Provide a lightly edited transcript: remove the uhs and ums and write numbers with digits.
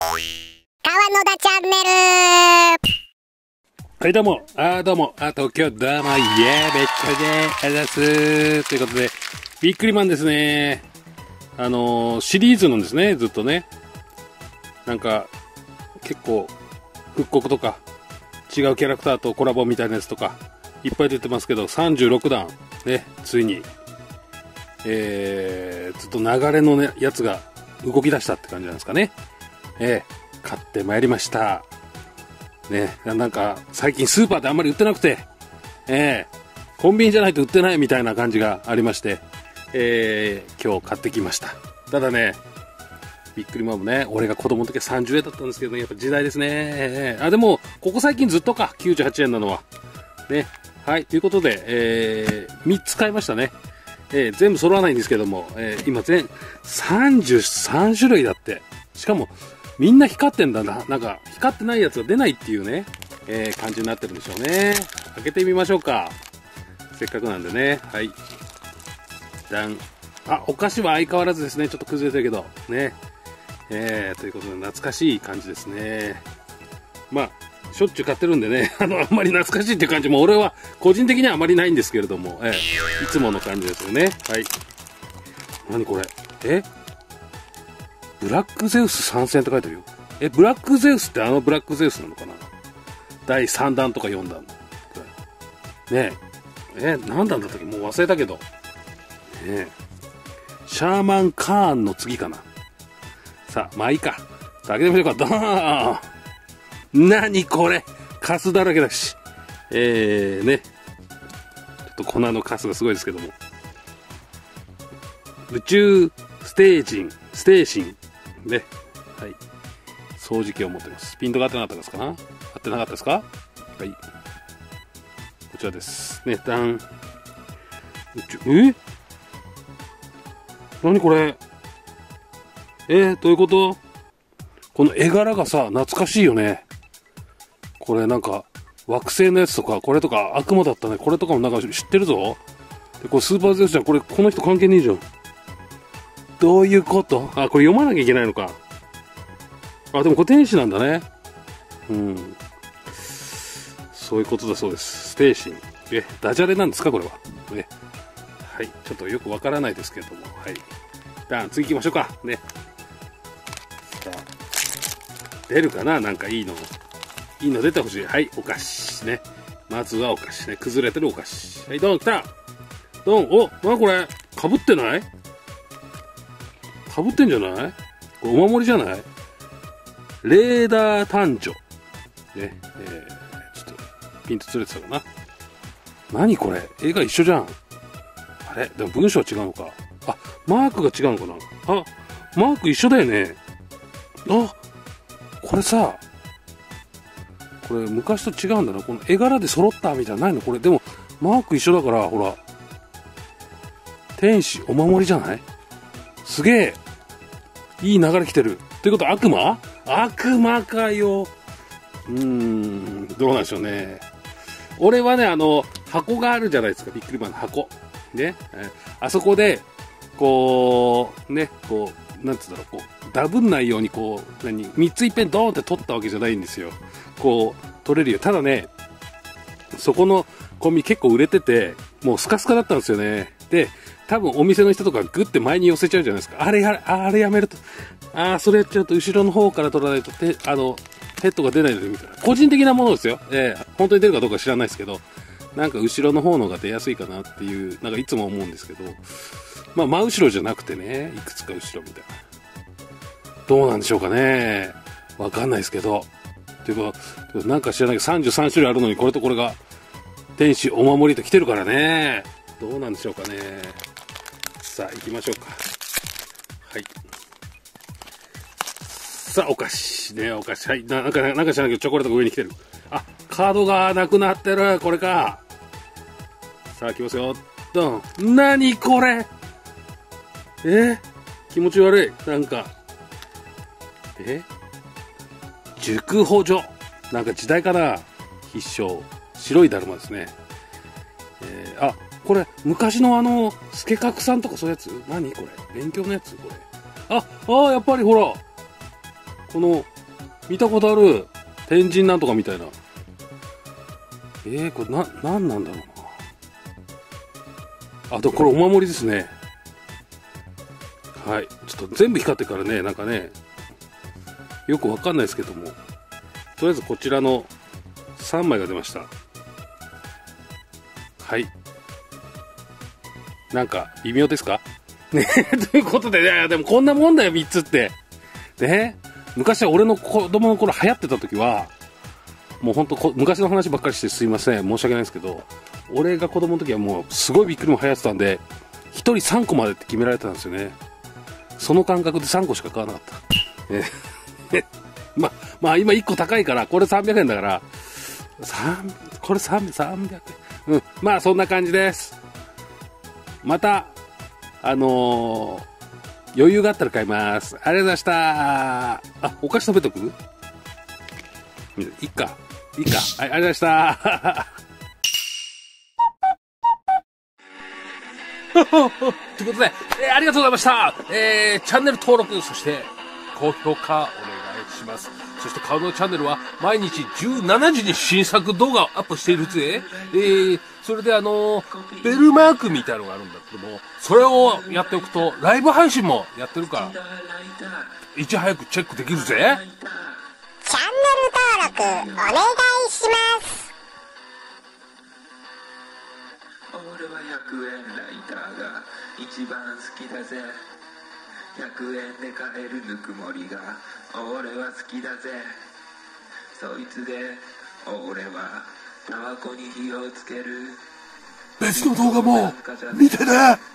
川野田チャンネル。 はい、どうも、東京、どうも、めっちゃね、ありがとうございます。ということで、ビックリマンですね。シリーズのですね、ずっとね、なんか、結構、復刻とか、違うキャラクターとコラボみたいなやつとか、いっぱい出てますけど、36弾、ね、ついに、ずっと流れのね、やつが動き出したって感じなんですかね。買ってまいりました。ね、なんか最近スーパーであんまり売ってなくて、コンビニじゃないと売ってないみたいな感じがありまして、今日買ってきました。ただね、ビックリマンもね、俺が子供の時は30円だったんですけどね、やっぱ時代ですね。でもここ最近ずっとか、98円なのはね。はい、ということで、3つ買いましたね。全部揃わないんですけども、今33種類だって。しかもみんな光ってんだな。なんか光ってないやつが出ないっていうね、感じになってるんでしょうね。開けてみましょうか。せっかくなんでね。はい。じゃん。あ、お菓子は相変わらずですね。ちょっと崩れてるけどね。ということで懐かしい感じですね。まあしょっちゅう買ってるんでね、あんまり懐かしいっていう感じも俺は個人的にはあまりないんですけれども、いつもの感じですよね。はい。何これ？ブラックゼウス参戦って書いてあるよ。ブラックゼウスってブラックゼウスなのかな？第3弾とか4弾。ね何弾だったっけ？もう忘れたけど。シャーマンカーンの次かな。さあ、まあいいか。開けてみましょうか。ドーン！何これ！カスだらけだし。ね。ちょっと粉のカスがすごいですけども。宇宙ステーシン。ね。はい。掃除機を持ってます。ピントが合ってなかったですかな？合ってなかったですか？はい。こちらです。ね、ダン。何これ？どういうこと？この絵柄がさ、懐かしいよね。これなんか、惑星のやつとか、これとか悪魔だったね。これとかもなんか知ってるぞ。で、これスーパーゼウスじゃん。この人関係ねえじゃん。どういうこと？これ読まなきゃいけないのか。でもこれ天使なんだね。そういうことだそうです。ステーシン。ダジャレなんですかこれは。ね。はい。ちょっとよくわからないですけれども。はい。じゃあ次行きましょうか。ね。さあ。出るかな？なんかいいの出てほしい。はい。お菓子。ね。まずはお菓子ね。崩れてるお菓子。はい。ドン来た。ドン。なこれ？被ってない？被ってんじゃない？これお守りじゃない？レーダー誕生。ね。ちょっと、ピンとずれてたかな。何これ？絵が一緒じゃん。あれ？でも文章は違うのか。マークが違うのかな。マーク一緒だよね。これさ、これ昔と違うんだな。この絵柄で揃ったみたいなのないの？これでもマーク一緒だから、ほら。天使お守りじゃない？すげえ。いい流れ来てる。ということは悪魔かよ。どうなんでしょうね。俺はね、箱があるじゃないですか。ビックリマンの箱。ね。あそこで、こう、ね、こう、なんつうんだろう、こう、ダブんないように、こう、3ついっぺんドーンって取ったわけじゃないんですよ。こう、取れるよ。ただね、そこのコンビ結構売れてて、もうスカスカだったんですよね。で、多分お店の人とかグッて前に寄せちゃうじゃないですか。あれやめると、それやっちゃうと後ろの方から取らないとヘッドが出ないのでみたいな。個人的なものですよ。本当に出るかどうか知らないですけど、なんか後ろの方のが出やすいかなっていう、なんかいつも思うんですけど、まあ真後ろじゃなくてね、いくつか後ろみたいな。どうなんでしょうかね。わかんないですけど。ということ、なんか知らないけど33種類あるのにこれとこれが天使お守りと来てるからね。どうなんでしょうかね。さあ行きましょうか。はい。さあお菓子ね、お菓子。はい。なんか知らないけどチョコレートが上に来てる。カードがなくなってる。これか。さあ来ますよ。ドン。何これ？気持ち悪い。なんか。熟補助。なんか時代かな。必勝。白いだるまですね。これ、昔のスケカクさんとかそういうやつ？何これ？勉強のやつ？これ。やっぱりほら。この、 見たことある。天神なんとかみたいな。これなんなんだろうな。あと、これお守りですね。はい。ちょっと全部光ってるからね、なんかね、よくわかんないですけども。とりあえずこちらの3枚が出ました。はい。なんか、微妙ですかねということで、ね、でもこんなもんだよ、3つって。ね、昔は俺の子供の頃流行ってた時は、もうほんと昔の話ばっかりしてすいません。申し訳ないですけど、俺が子供の時はもうすごいびっくりも流行ってたんで、1人3個までって決められてたんですよね。その感覚で3個しか買わなかった。まあ今1個高いから、これ300円だから、これ300円。うん、まあそんな感じです。また、余裕があったら買います。ありがとうございました。あ、お菓子食べとく？いっか。はい、ありがとうございました。ということで、ありがとうございました。チャンネル登録、そして高評価お願いします。そして顔のチャンネルは毎日17時に新作動画をアップしているぜ。それでベルマークみたいなのがあるんだけども、それをやっておくとライブ配信もやってるから、いち早くチェックできるぜ。 チャンネル登録お願いします。 俺は100円ライターが一番好きだぜ。100円で買えるぬくもりが俺は好きだぜ。そいつで俺はタバコに火をつける。 別の動画も見てね。